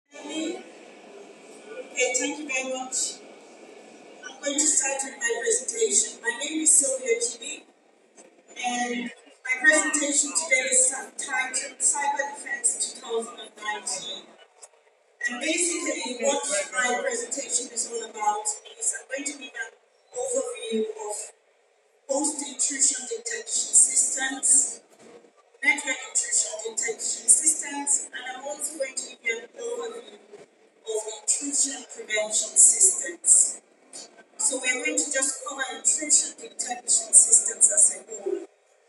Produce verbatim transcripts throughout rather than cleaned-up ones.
Okay, thank you very much. I'm going to start with my presentation. My name is Sylvia Chidi, and my presentation today is titled Cyber Defense twenty nineteen. And basically, what my presentation is all about is I'm going to give an overview of Host-Intrusion Detection Systems, Network Intrusion Detection Systems, and I'm also going to give you an overview of Intrusion Prevention Systems. So we're going to just cover Intrusion Detection Systems as a whole.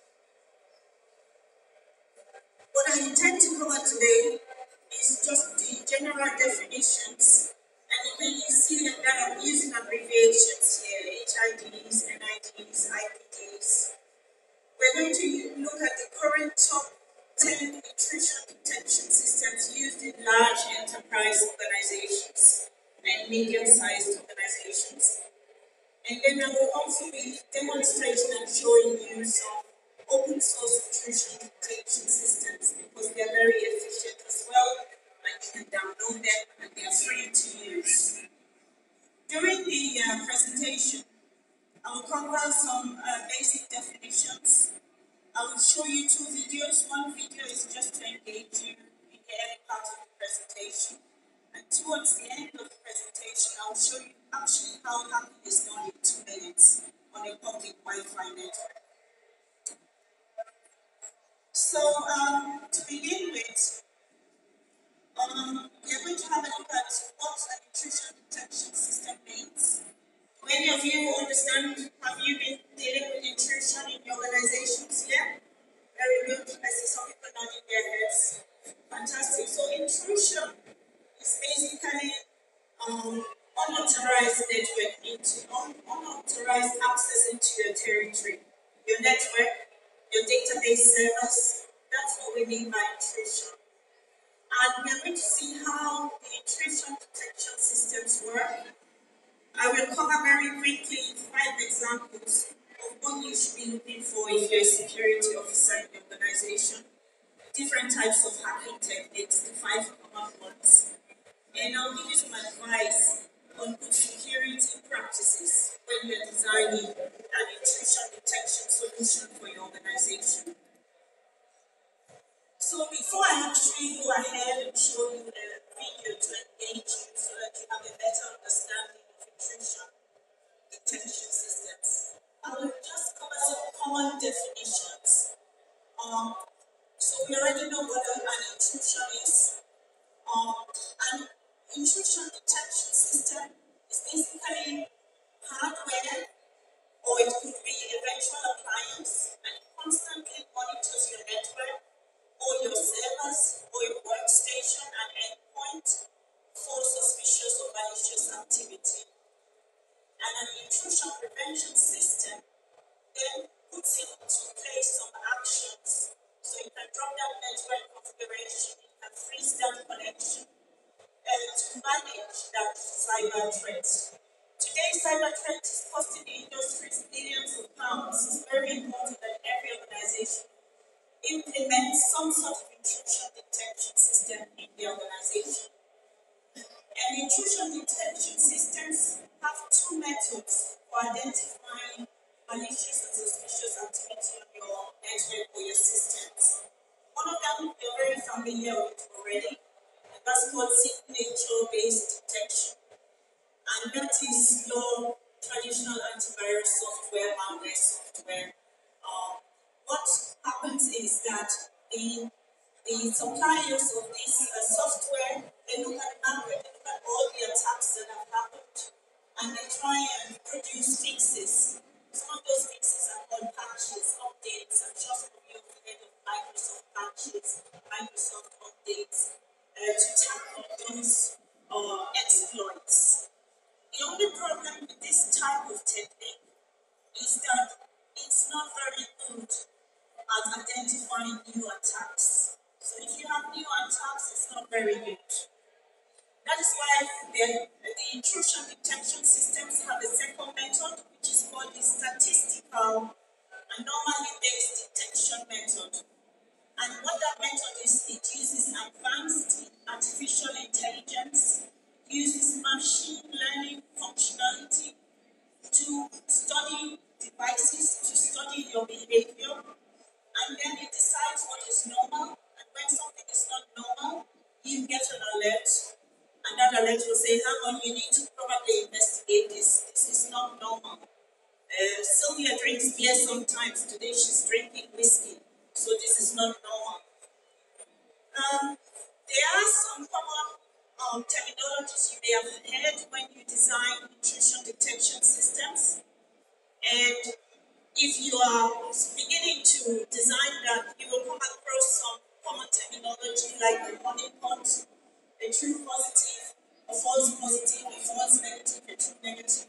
What I intend to cover today is just the general definitions, and you can see that I'm using abbreviations here, H I Ds, N I Ds, I P Ds. We're going to look at the current top ten intrusion detection systems used in large enterprise organizations and medium-sized organizations. And then I will also be demonstrating and showing you some open source intrusion detection systems because they are very efficient as well, and you can download them and they are free to use. During the uh, presentation, I will cover some uh, basic definitions. I will show you two videos. One video is just to engage you in the early part of the presentation. And towards the end of the presentation, I will show you actually how hacking is done in two minutes on a public Wi-Fi network. So, um, to begin with, um, we are going to have a look at what an intrusion detection system means. Do any of you understand? Have you been dealing with intrusion in your organizations? Yeah? Very good. I see some people nodding their heads. Fantastic. So, intrusion is basically um, unauthorized network into un unauthorized access into your territory, your network, your database servers. That's what we mean by intrusion. And we're going to see how the intrusion detection systems work. I will cover very quickly five examples of what you should be looking for if you're a security officer in the organization. Different types of hacking techniques, the five common ones. And I'll give you some advice on good security practices when you're designing an intrusion detection solution for your organization. So before I actually go ahead and show you a video to engage you so that you have a better understanding of intrusion detection systems, I will just cover some common definitions. Um, so we already know what an intrusion is. Um, an intrusion detection system is basically hardware, or it could be a virtual appliance, and it constantly monitors your network, or your servers, or your workstation and endpoint for suspicious or malicious activity. And an intrusion prevention system then puts into place some actions. So you can drop down network configuration, you can freeze down connection, and to manage that cyber threat. Today, cyber threat is costing the industries billions of pounds. It's very important that every organization implements some sort of intrusion detection system in the organization. And intrusion detection systems have two methods for identifying malicious and suspicious activity on your network or your systems. One of them you're very familiar with already, and that's called signature-based detection. And that is your traditional antivirus software, malware software. Um, what happens is that the, the suppliers of this uh, software, they look at the market, they look at all the attacks that have happened, and they try and produce fixes. Some of those fixes are called patches, updates. I'm sure some of you have heard of Microsoft patches, Microsoft updates, uh, to tackle those uh, exploits. The only problem with this type of technique is that it's not very good at identifying new attacks. So if you have new attacks, it's not very good. That is why the, the intrusion detection systems have a second method, which is called the statistical anomaly-based detection method. And what that method is, it uses advanced artificial intelligence, uses machine learning functionality to study devices, to study your behavior, and then it decides what is normal. And when something is not normal, you get an alert, and that alert will say, hang on, you need to probably investigate this. This is not normal. Uh, Sylvia drinks beer sometimes. Today she's drinking whiskey. So this is not normal. Um, there are some common um, terminologies you may have heard when you design intrusion detection systems. And if you are beginning to design that, you will come across some common terminology like a honeypot, a true positive, a false positive, a false negative, a true negative.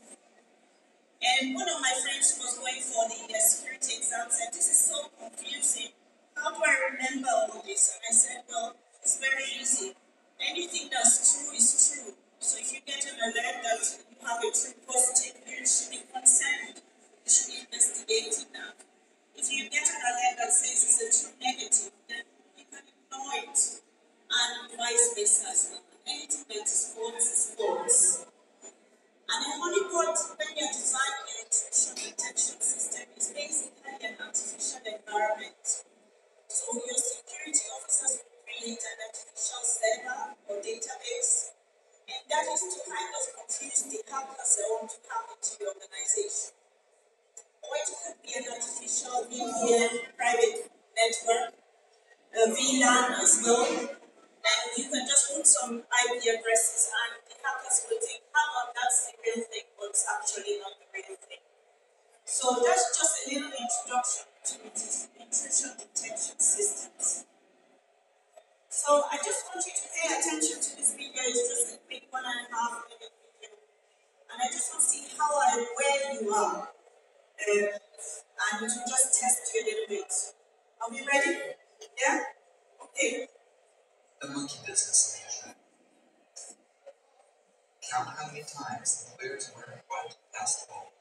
And one of my friends was going for the uh, security exam said, this is so confusing. How do I remember all this? And I said, well, it's very easy. Anything that's true is true. So if you get an alert that you have a true positive, you should be concerned. You should be investigating that. If you get an alert that says it's a true negative, then you can ignore it. And vice versa as well. Anything that is false is false. And a honeypot, when you're designing your intrusion detection system, is basically an artificial environment. So your security officers will create an artificial server or database, and that is to kind of confuse the hackers that want to hack into the organization. Or it could be an artificial V P N private network, a V LAN as well. And you can just put some I P addresses and the hackers will think, hang on, that's the real thing, but it's actually not the real thing. So that's just a little introduction to intrusion detection systems. So I just want you to pay attention to this video. It's just a quick one and a half minute video. And I just want to see how aware you are. Um, and to just test you a little bit. Are we ready? Yeah? Okay. The monkey business in the internet. Count how many times the players were invited to pass the ball.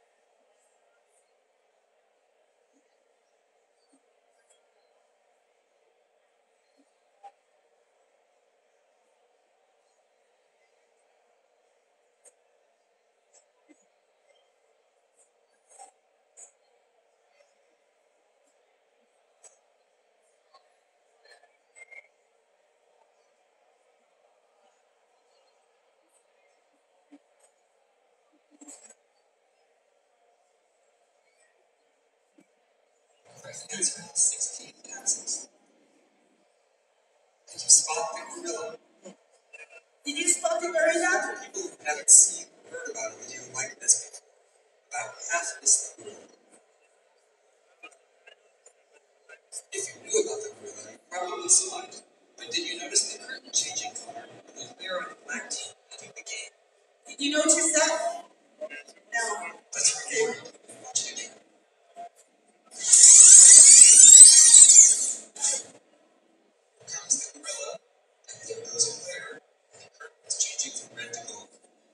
The answer is sixteen passes. Did you spot the gorilla? Did you spot the gorilla? People who haven't seen or heard about a video like this before. About half missed the gorilla. If you knew about the gorilla, you probably saw it. But did you notice the curtain changing color when the player on the black team entered the game? Did you notice that? No. Let's record it and watch it again. Here comes the gorilla, and there goes a player, and the curtain is changing from red to gold.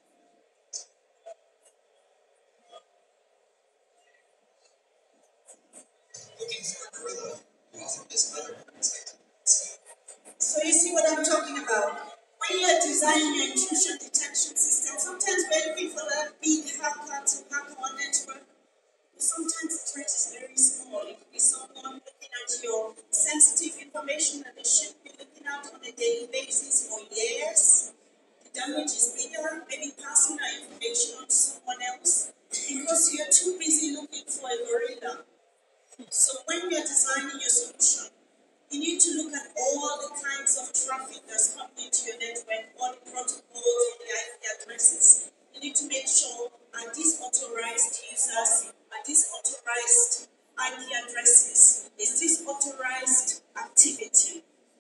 Looking for a gorilla, you often miss other unexpected events. So you see what I'm talking about? When you're designing your intrusion detection system, sometimes we're looking for that big hacker to hack our network. But sometimes the threat is very small. It could be someone looking at your sensitive information that they shouldn't be looking at on a daily basis for years. The damage is bigger, maybe passing that information on to someone else because you're too busy looking for a gorilla. So when you're designing your solution, you need to look at all the kinds of traffic that's coming into your network, all the protocols and the I P addresses. You need to make sure, are these authorized users? Are these authorized I P addresses? Is this authorized activity?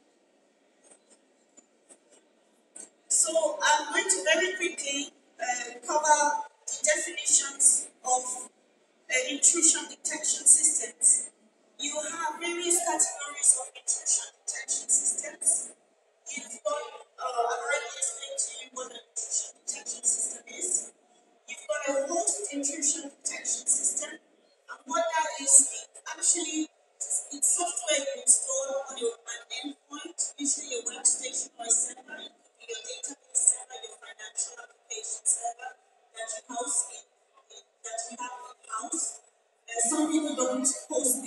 So I'm going to very quickly uh, cover the definitions of uh, intrusion detection systems. You have various categories of intrusion detection systems. You've got, uh, I've already explained to you what an intrusion detection system is. You've got a host intrusion detection system, and what that is, it actually, it's software you install on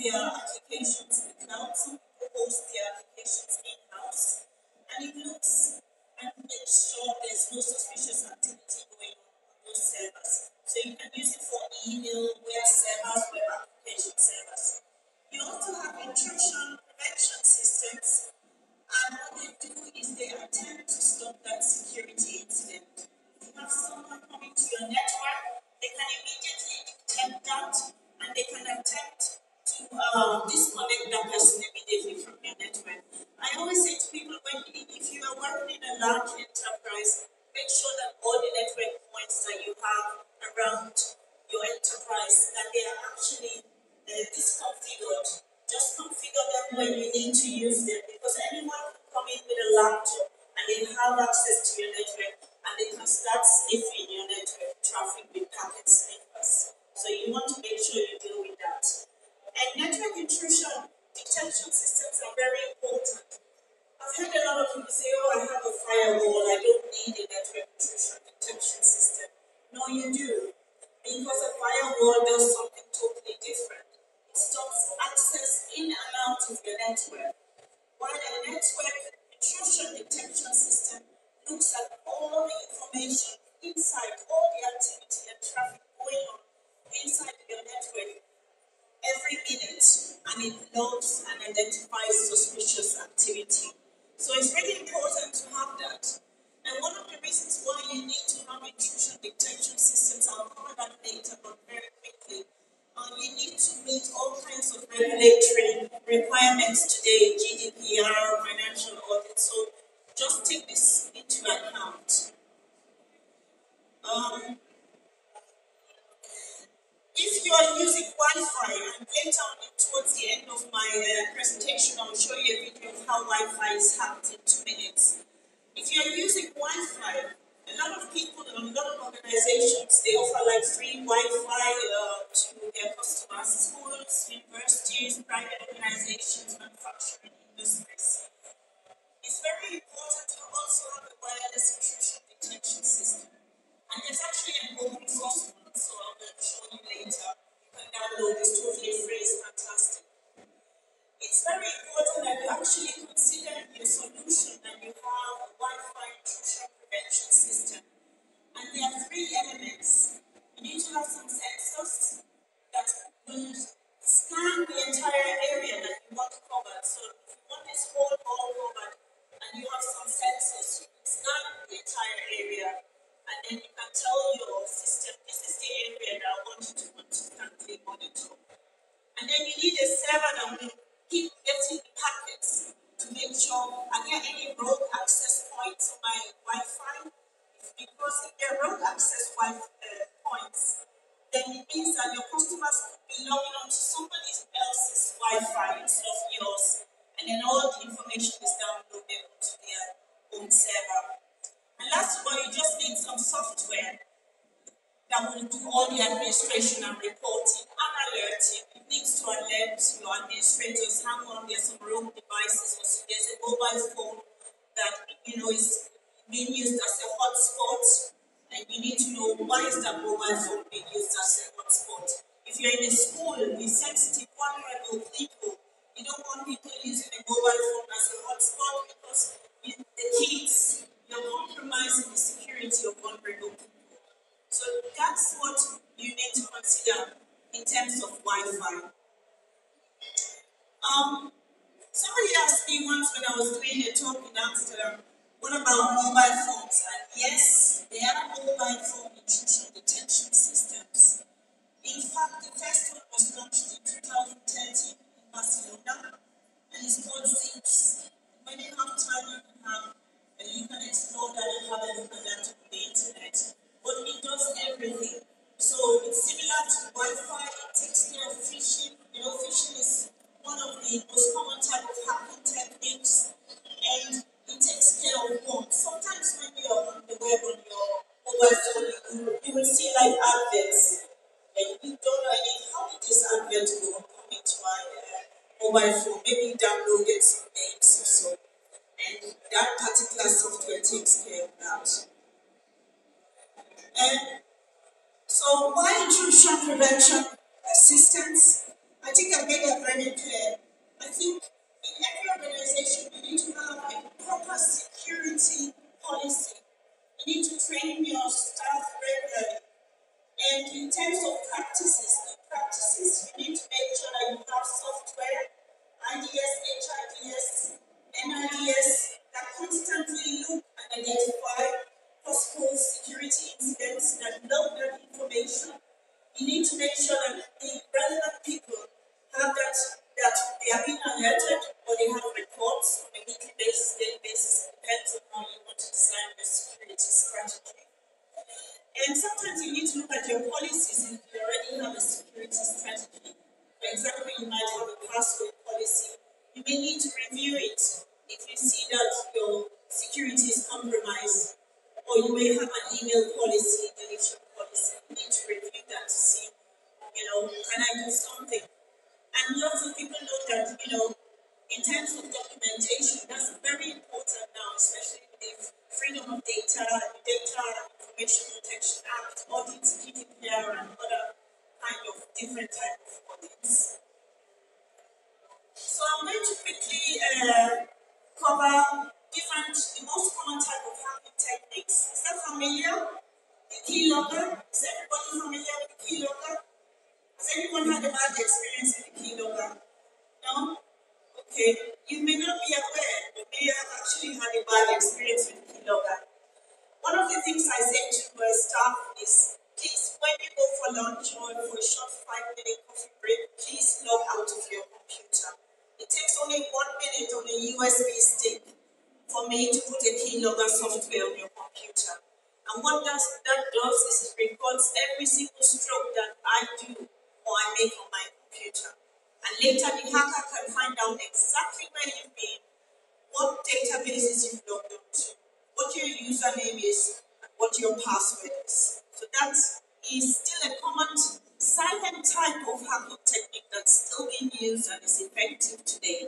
their applications in the cloud, some people host their applications in-house, and it looks and makes sure there's no suspicious activity going on on those servers. So you can use it for email, web servers, web application servers. You also have intrusion prevention systems, and what they do is they attempt to stop that security incident. If you have someone coming to your network, they can immediately detect that, and they can attempt to uh, disconnect that person immediately from your network. I always say to people, when if you are working in a large enterprise, make sure that all the network points that you have around your enterprise, that they are actually uh, disconfigured. Just configure them when you need to use them, because anyone can come in with a laptop and they have access to your network, and they can start sniffing your network traffic with packet sniffers. So you want to make sure you deal with that. And network intrusion detection systems are very important. I've heard a lot of people say, oh, I have a firewall, I don't need a network intrusion detection system. No, you do. Because a firewall does something totally different. It stops access in and out of your network. While a network intrusion detection system looks at all the information inside, all the activity and traffic going on inside your network every minute, and it logs and identifies suspicious activity. So it's really important to have that. And one of the reasons why you need to have intrusion detection systems, I'll cover that later, but very quickly, uh, you need to meet all kinds of regulatory requirements today, G D P R, financial audit. So just take this into account. Um, If you are using Wi-Fi, and later on towards the end of my uh, presentation, I'll show you a video of how Wi-Fi is hacked in two minutes. If you are using Wi-Fi, a lot of people and a lot of organizations, they offer like free Wi-Fi uh, to their customers, schools, universities, private organizations, manufacturing industries. It's very important to also have a wireless intrusion detection system. And there's actually an open source one, so I'm going to show you later. You can download this, totally free, it's fantastic. It's very important that you actually consider your solution and you have a Wi-Fi intrusion prevention system. And there are three elements. You need to have some sensors that will scan the entire area that you want covered. So if you want this whole hall covered and you have some sensors, you can scan the entire area. And then you can tell your system, this is the area that I want you to constantly monitor. And then you need a server that will keep getting the packets to make sure I get any rogue access points on my Wi-Fi. Because if there are rogue access Wi-Fi uh, points, then it means that your customers could be logging on to somebody else's Wi-Fi instead of yours. And then all the information is downloaded onto their own server. And last of all, you just need some software that will do all the administration and reporting and alerting. It needs to alert your administrators, hang on, there's some rogue devices, or so there's a mobile phone that you know is being used as a hotspot, and you need to know why is that mobile phone being used as a hotspot. If you're in a school with sensitive, vulnerable people, you don't want people using a mobile phone as a hotspot because you, the kids, you're compromising the security of vulnerable people. So that's what you need to consider in terms of Wi-Fi. Um, somebody asked me once when I was doing a talk in Amsterdam, what about mobile phones? And yes, there are mobile phone intrusion detection systems. In fact, the first one was launched in two thousand thirteen in Barcelona, and it's called Zinx. When you have time, you can have and you can explore that and have a look at that on the internet. But it does everything. So it's similar to Wi-Fi, it takes care of phishing. You know, phishing is one of the most common type of hacking techniques, and it takes care of bombs. Sometimes when you're on the web on your mobile phone, you, you will see like adverts, and you don't know any, how did this advert go come into my uh, mobile phone? Maybe you downloaded some names or so. And that particular software takes care of that. And so why intrusion prevention systems? I think I made that very very clear. I think in every organization, you need to have a proper security policy. You need to train your staff regularly. And in terms of practices, good practices, you need to make sure that you have software, I D S, H I D S, N I D S, that constantly look and identify possible security incidents, that log that information. You need to make sure that the relevant people have that, that they are being alerted or they have reports on a weekly basis, daily basis. It depends on how you want to design your security strategy. And sometimes you need to look at your policies if you already have a security strategy. For example, you might have a password policy. You may need to review it if you see that your security is compromised. Or you may have an email policy, deletion policy. You need to review that to see, you know, can I do something? And lots of people know that, you know, in terms of documentation, that's very important now, especially with freedom of data, Data Information Protection Act, audits, G D P R, and other kind of different type of audits. So I'm going to quickly uh, cover different, the most common type of hacking techniques. Is that familiar? The keylogger? Is everybody familiar with the keylogger? Has anyone had a bad experience with the keylogger? No? Okay. You may not be aware, but may have actually had a bad experience with the keylogger. One of the things I say to my staff is, please, when you go for lunch or for a short five-minute coffee break, please log out of your computer. It takes only one minute on a U S B stick for me to put a keylogger software on your computer. And what does, that does is it records every single stroke that I do or I make on my computer. And later the hacker can find out exactly where you've been, what databases you've logged onto, what your username is, and what your password is. So that is still a common silent type of hacking technique that's still being used and is effective today.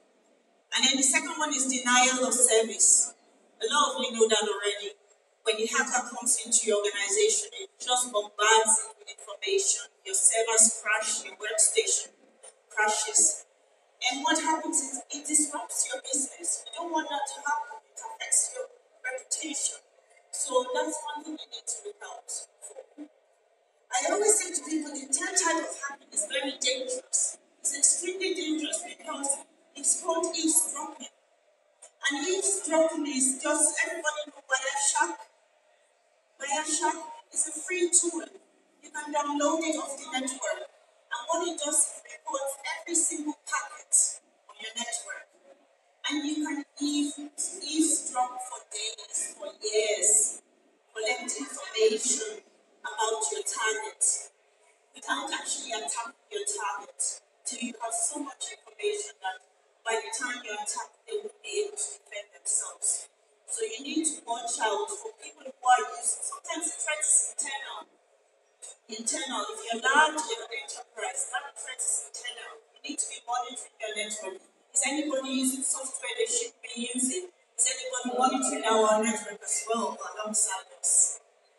And then the second one is denial of service. A lot of you know that already. When the hacker comes into your organization, it just bombards it with information. Your servers crash, your workstation crashes. And what happens is it disrupts your business. You don't want that to happen. It affects your reputation. So that's one thing you need to look out for. I always say to people, the third type of hacking is very dangerous. It's extremely dangerous because it's called eavesdropping. And eavesdropping is just, everybody know Wireshark? Wireshark is a free tool. You can download it off the network. And what it does is it records every single packet on your network. And you can eavesdrop for days, for years, collect information about your target without actually attacking your target. Till you have so much information that by the time you attack, they won't be able to defend themselves. So you need to watch out for people who are using, sometimes the threat is internal. Internal, if you're large, you're an enterprise, that threat is internal. You need to be monitoring your network. Is anybody using software they should be using? Is anybody monitoring our network as well alongside us?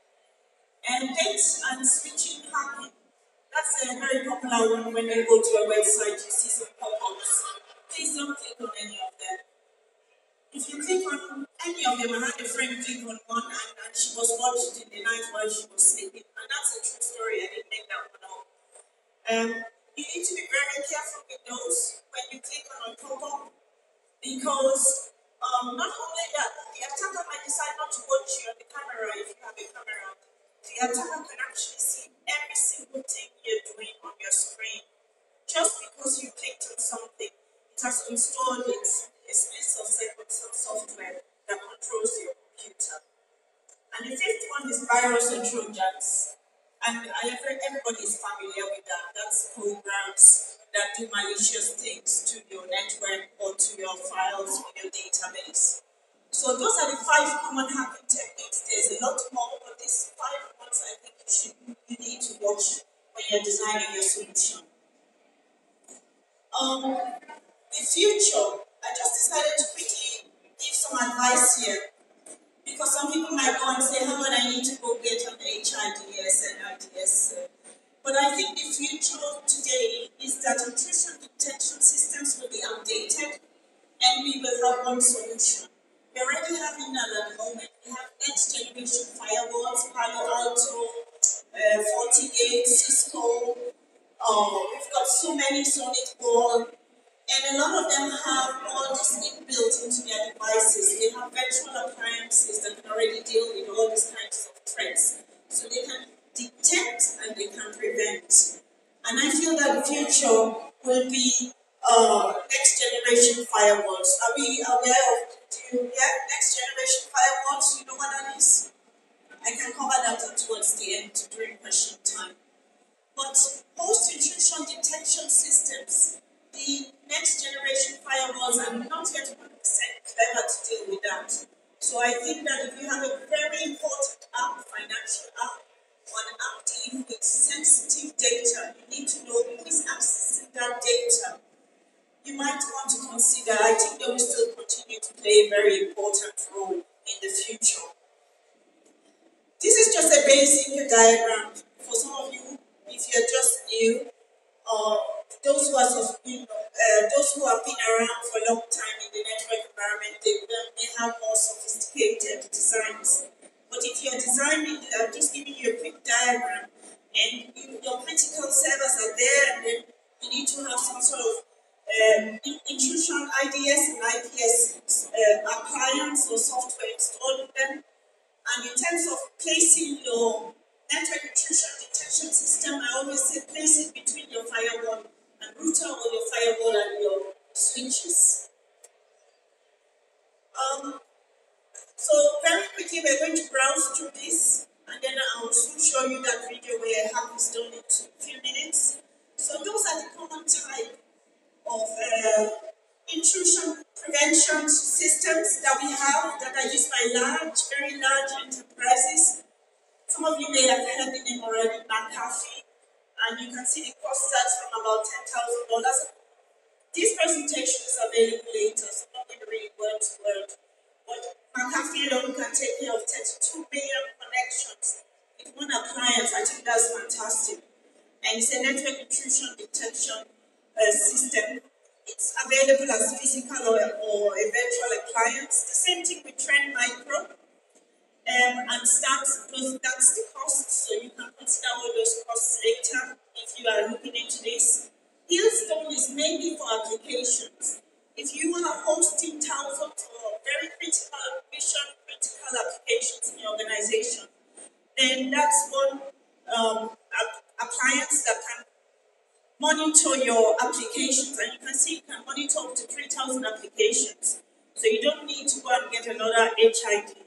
And date and switching hacking. That's a very popular one. When you go to a website, you see some pop-ups. Please don't click on any of them. If you click on any of them, I had a friend click on one and, and she was watched in the night while she was sleeping. And that's a true story. I didn't make that one up. Um, you need to be very careful with those when you click on a pop-up because um, not only that, the attacker might decide not to watch you on the camera if you have a camera. The attacker can actually see every single thing you're doing on your screen. Just because you clicked on something, it has installed it, a split of seconds of software that controls your computer. And the fifth one is virus and trojans. And I, everybody is familiar with that. That's programs that do malicious things to your network or to your files or your database. So those are the five common hacking techniques. There's a lot more, but these five ones I think you should you need to watch when you're designing your solution. Um, the future, I just decided to quickly give some advice here. Because some people might go and say, how would I need to go get an H I D S and R D S? But I think the future today is that intrusion detection firewall solution. We already have it at the moment. We have next generation firewalls, Palo Alto, uh, FortiGate, Cisco. Uh, we've got so many Sonic Wall, and a lot of them have all this inbuilt into their devices. They have virtual appliances that can already deal with all these kinds of threats. So they can detect and they can prevent. And I feel that the future will be uh, next generation firewalls. Are we aware of do you, yeah, next generation firewalls? You know what that is? I can cover that towards the end during question time. But host intrusion detection systems, the next generation firewalls are not yet one hundred percent clever to deal with that. So I think that if you have a very important app, financial app, or an app dealing with sensitive data, you need to know who is accessing that data. You might want to consider, I think they will still continue to play a very important role in the future. This is just a basic diagram for some of you. If you're just new, uh, those who are, you know, uh, those who have been around for a long time in the network environment, they may have more sophisticated designs. But if you're designing, I'm just giving you a quick diagram, and you, your critical servers are there, and then you need to have some sort of um, intrusion I D S and I P S uh, appliance or software installed in them. And in terms of placing your network intrusion detection system, I always say place it between your firewall and router or your firewall and your switches. Um, so very quickly, we're going to browse through this, and then I'll soon show you that video where I have this done in a few minutes. So those are the common type of uh, intrusion prevention systems that we have that are used by large, very large enterprises. Some of you may have heard the name already, McAfee, and you can see the cost starts from about ten thousand dollars. This presentation is available later, so I'm not going to read word to word. But McAfee alone can take care of thirty-two billion connections with one appliance. I think that's fantastic. And it's a network intrusion detection uh, system. It's available as physical or, or a virtual appliance. The same thing with Trend Micro. Um, and that's, that's the cost, so you can consider all those costs later if you are looking into this. Hailstone is mainly for applications. If you are hosting thousands of very critical, mission critical applications in your organization, then that's one um, appliance that can monitor your applications, and you can see you can monitor up to three thousand applications. So you don't need to go and get another H I D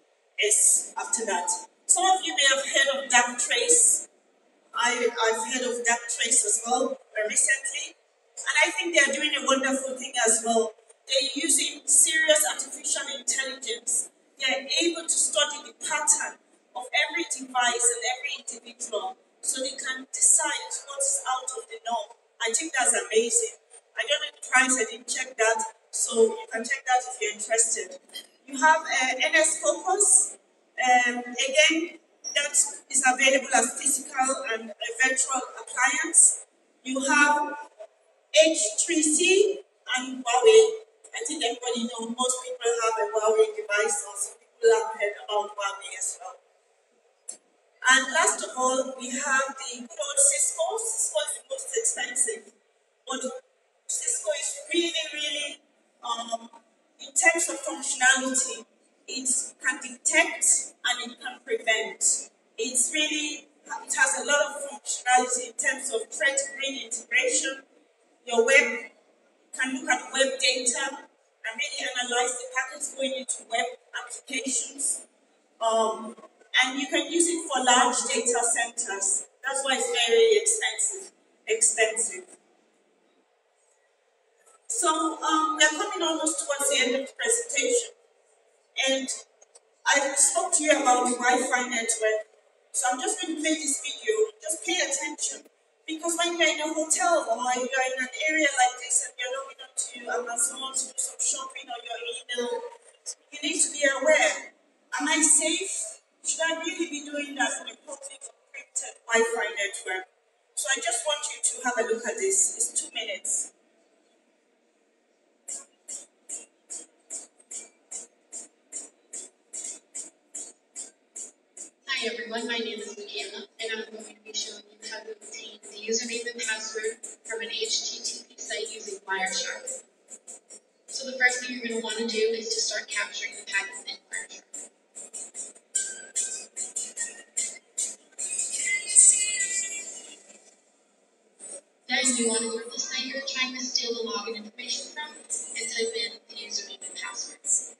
S after that. Some of you may have heard of Darktrace. I, I've heard of Darktrace as well uh, recently, and I think they are doing a wonderful thing as well. They're using serious artificial intelligence. They are able to study the pattern of every device and every individual, so they can decide what's out of the norm. I think that's amazing. I don't know the price, I didn't check that, so you can check that if you're interested. You have uh, N S Focus. Um, again, that is available as physical and a virtual appliance. You have H three C and Huawei. I think everybody knows most people have a Huawei device, or some people have heard about Huawei as well. And last of all, we have the good old Cisco. Cisco is the most expensive, but Cisco is really, really, um, in terms of functionality, it can detect and it can prevent. It's really, it has a lot of functionality in terms of threat grid integration. Your web can look at web data and really analyze the packets going into web applications. Um, and you can use it for large data centers. That's why it's very expensive. Expensive. So um, we're coming almost towards the end of the presentation. And I spoke to you about the Wi-Fi network. So I'm just going to play this video. Just pay attention. Because when you're in a hotel or you're in an area like this and you're logging on to Amazon to do some shopping on your email, you need to be aware. Am I safe? Should I really be doing that on a public encrypted Wi-Fi network? So I just want you to have a look at this. It's two minutes. Hi everyone, my name is Michaela, and I'm going to be showing you how to obtain the username and password from an H T T P site using Wireshark. So the first thing you're going to want to do is to start capturing the packets in Wireshark. Then you want to go to the site you're trying to steal the login information from and type in the username and password.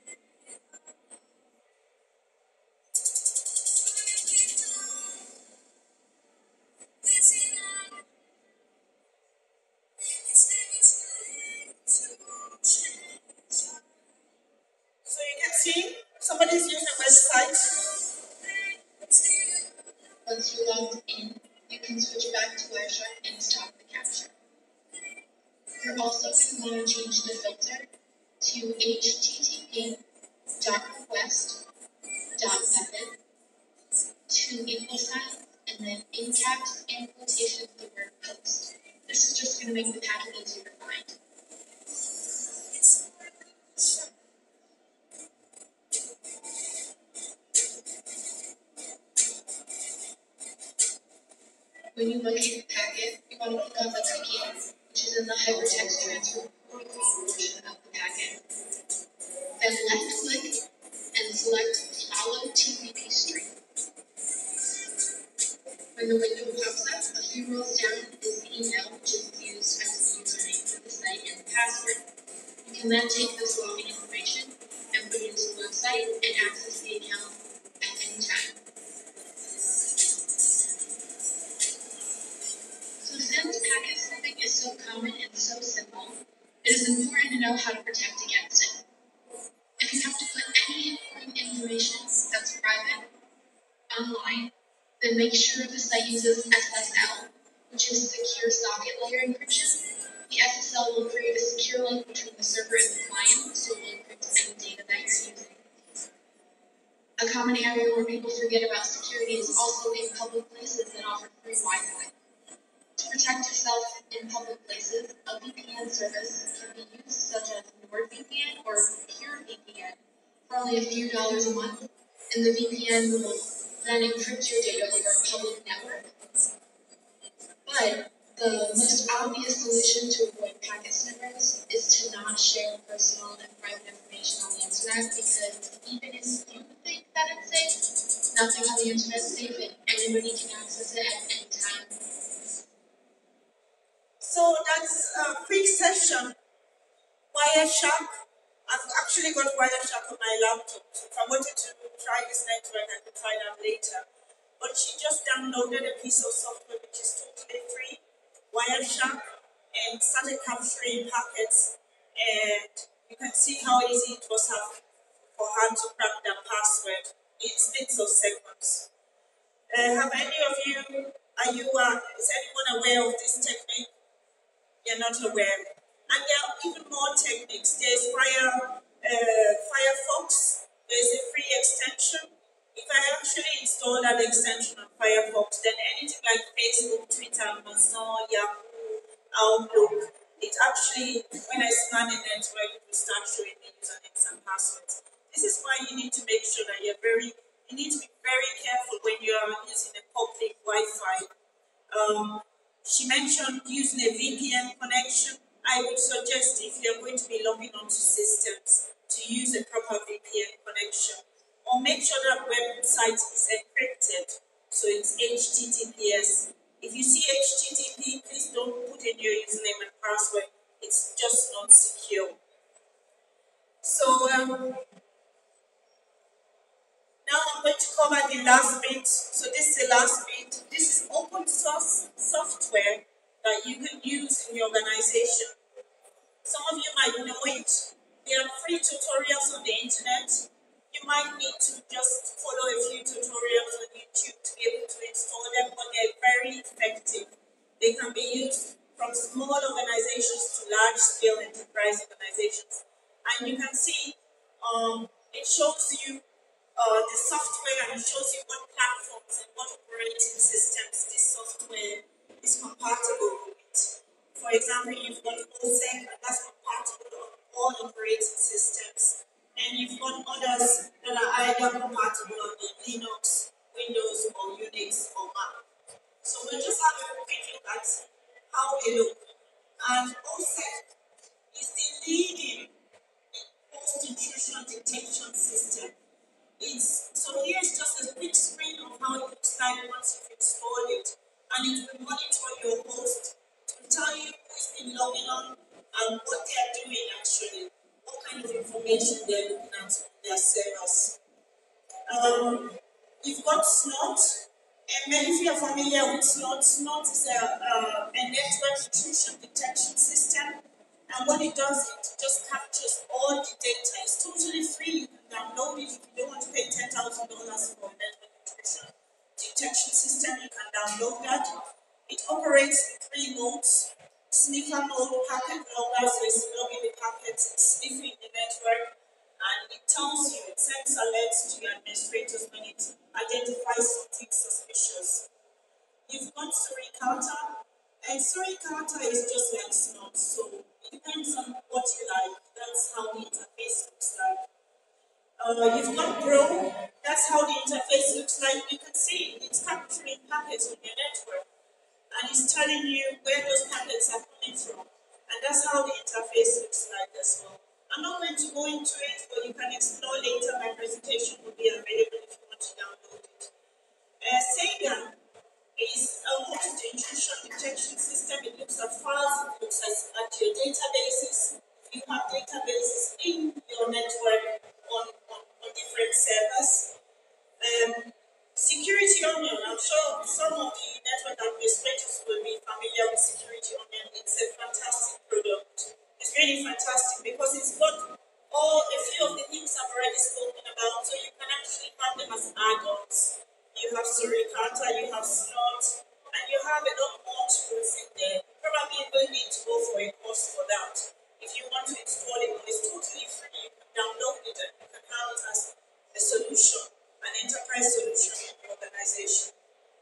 So you can see somebody's using a website. Once you're logged in, you can switch back to Wireshark and stop the capture. You're also going to want to change the filter to H T T P dot request dot method to equal sign and then in caps and quotations the word post. This is just going to make the packet easier to find. When you locate the packet, you want to click on the ticket, which is in the hypertext transfer portion of the packet. Then left click and select Follow T P P Stream. When the window pops up, a few rows down is the email, which is used as the username for the site and the password. You can then take this login information and put it into the website and access the account at any time. So since packet sniffing is so common and so simple, it is important to know how to protect against it. If you have to put any important information that's private online, then make sure the site uses S S L, which is Secure Socket Layer Encryption. The S S L will create a secure link between the server and the client, so it will encrypt any data that you're using. A common area where people forget about security is also in public places that offer free Wi-Fi. To protect yourself in public places, a V P N service can be used, such as NordVPN or PureVPN, for only a few dollars a month, and the V P N will then encrypt your data over a public network. But the most obvious solution to avoid packet sniffers is to not share personal and private information on the internet, because even if you think that it's safe, nothing on the internet is safe and anybody can access it at any time. So that's a quick session. Wireshark. I've actually got Wireshark on my laptop. So if I wanted to try this network, I could try that later. But she just downloaded a piece of software which is totally free, Wireshark, and started capturing packets. And you can see how easy it was for her to crack that password in splits of seconds. Uh, have any of you, are you, uh, is anyone aware of this technique? You're not aware. And there are even more techniques. There's Fire, uh, Firefox. There's a free extension. If I actually install that extension on Firefox, then anything like Facebook, Twitter, Amazon, Yahoo, Outlook, it actually, when I scan the network, it will start showing me usernames and passwords. This is why you need to make sure that you're very, you need to be very careful when you are using a public Wi-Fi. Um, She mentioned using a V P N connection. I would suggest, if you're going to be logging onto systems, to use a proper V P N connection. Or make sure that website is encrypted, so it's H T T P S. If you see H T T P, please don't put in your username and password. It's just not secure. So um, now I'm going to cover the last bit. So this is the last bit. This is open source software that you can use in your organization. Some of you might know it. There are free tutorials on the internet. You might need to just follow a few tutorials on YouTube to be able to install them, but they're very effective. They can be used from small organizations to large-scale enterprise organizations. And you can see um, it shows you Uh, the software, and it shows you what platforms and what operating systems this software is compatible with. For example, you've got OSEC, and that's compatible on all operating systems. And you've got others that are either compatible on the Linux, Windows, what they are doing actually, what kind of information they're looking at on their servers. Um, you've got SNOT, and many of you are familiar with SNOT. SNOT is a, uh, a network intrusion detection system, and what it does, it just captures all the data. It's totally free. You can download it. If you don't want to pay ten thousand dollars for a network intrusion detection system, you can download that. It operates in three modes. Sniffer mode, packet logger, so it's logging the packets, it's sniffing the network, and it tells you, it sends alerts to your administrators when it identifies something suspicious. You've got Suricata, and Suricata is just like SNOT, so it depends on what you like. That's how the interface looks like. Uh, you've got Bro, that's how the interface looks like. You can see it's capturing packets on your network, and it's telling you where those packets are coming from. And that's how the interface looks like as well. I'm not going to go into it, but you can explore later. My presentation will be available if you want to download it. Uh, Sega is a host intrusion detection system. It looks at files, it looks at, at your databases. If you have databases in your network on, on, on different servers. Um, Security Onion, I'm sure some of the network administrators will be familiar with Security Onion. It's a fantastic product. It's really fantastic because it's got all a few of the things I've already spoken about, so you can actually have them as add-ons. You have Suricata, you have SNOT, and you have a lot more tools in there. You probably will need to go for a course for that. If you want to install it, it's totally free. You can download it and you can have it as a solution, an enterprise solution in your organization.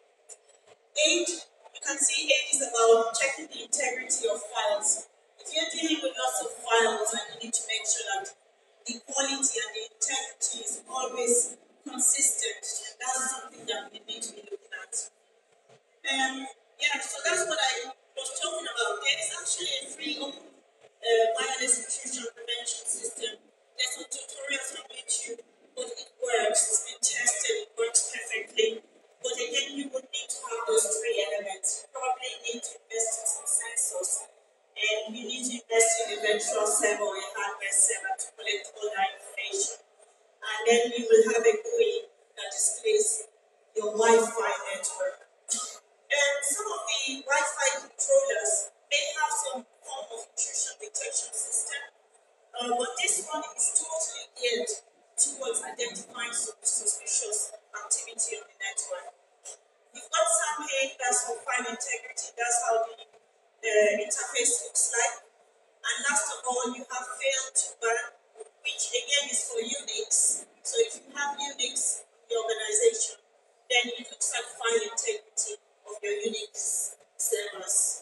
Eight, you can see eight is about checking the integrity of files. If you're dealing with lots of files, and you need to make sure that the quality and the integrity is always consistent, and that's something that we need to be looking at. Um, yeah, so that's what I was talking about. There is actually a free open uh, wireless intrusion prevention system. There's some tutorials on YouTube, but it works. It's been tested. It works perfectly. But again, you would need to have those three elements. You probably need to invest in some sensors, and you need to invest in a virtual server or a hardware server to collect all that information. And then you will have a G U I that displays your Wi-Fi network. And some of the Wi-Fi controllers may have some form of intrusion detection system, uh, but this one is totally geared towards identifying some suspicious activity on the network. You've got SAMHA, that's for file integrity, that's how the uh, interface looks like. And last of all, you have fail to burn, which again is for Unix. So if you have Unix in the organization, then it looks like file integrity of your Unix servers.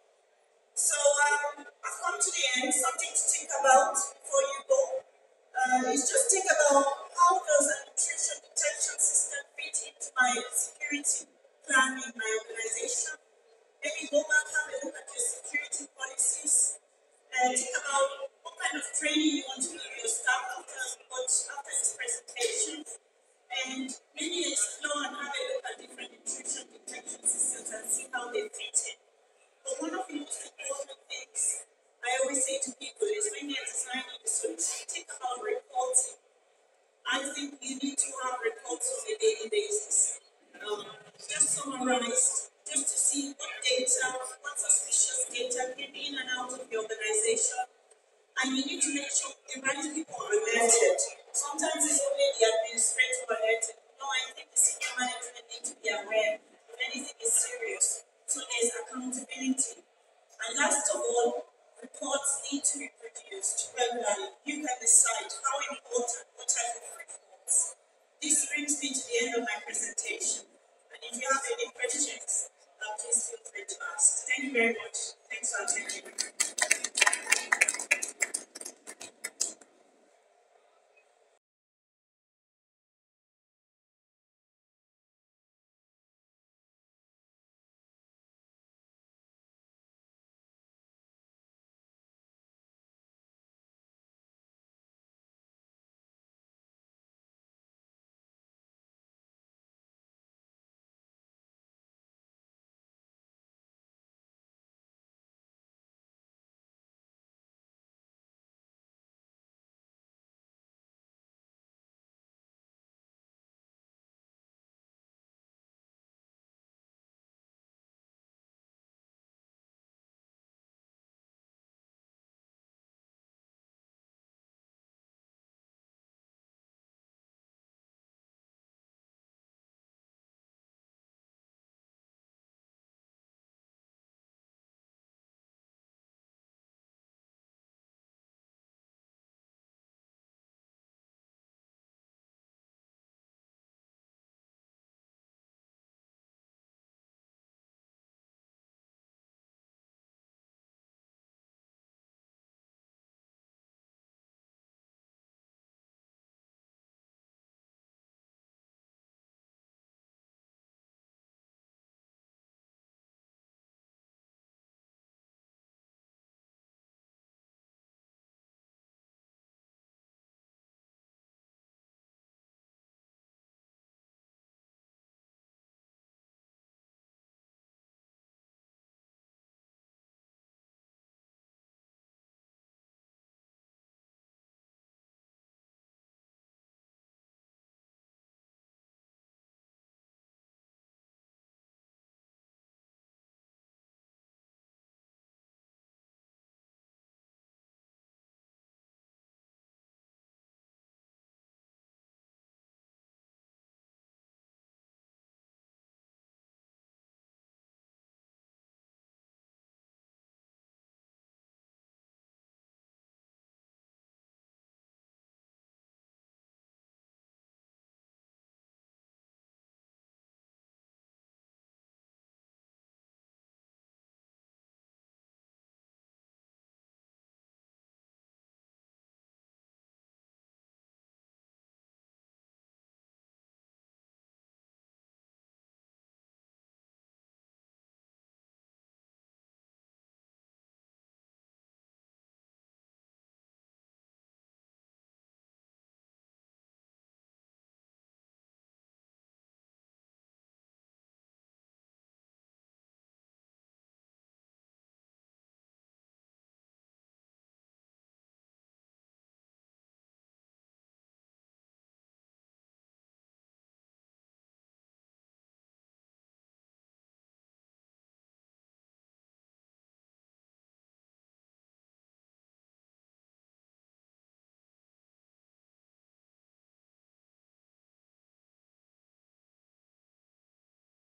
So um, I've come to the end. Something to think about before you go uh, is just think about how does an intrusion detection system fit into my security plan in my organization. Maybe go back, have a look at your security policies, and think about what kind of training you want to give your staff after, after this presentation, and maybe explore and have a look at different intrusion detection systems and see how they fit in. But one of the most important things I always say to people is when you're designing the solution, think about reporting. I think you need to have reports on a daily basis. Um, just summarized, just to see what data, what suspicious data came in and out of the organization. And you need to make sure the right people are alerted. Sometimes it's only the administrator alerted. No, I think the senior management need to be aware if anything is serious. So there's accountability. And last of all, reports need to be produced regularly.